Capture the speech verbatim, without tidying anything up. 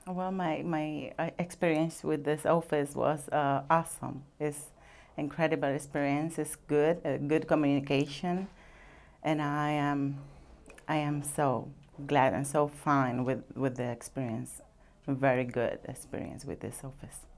Well, my, my uh, experience with this office was uh, awesome. It's incredible experience. It's good, uh, good communication, and I am, I am so glad and so fine with, with the experience. Very good experience with this office.